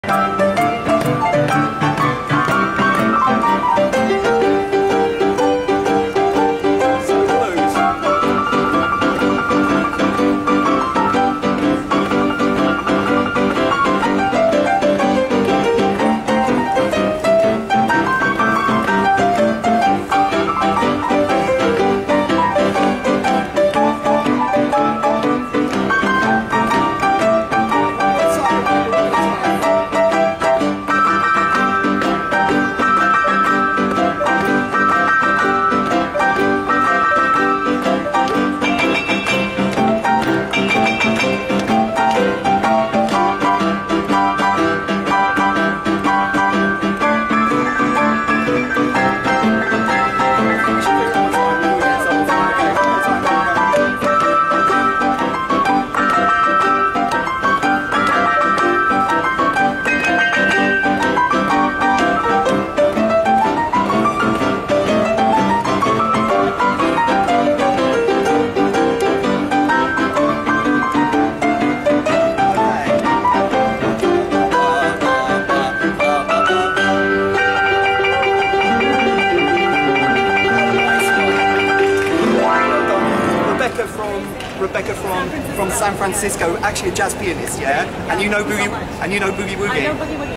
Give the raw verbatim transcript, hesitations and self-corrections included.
Rebecca from from San Francisco, actually a jazz pianist, yeah. And you know Boogie and you know Boogie-Woogie.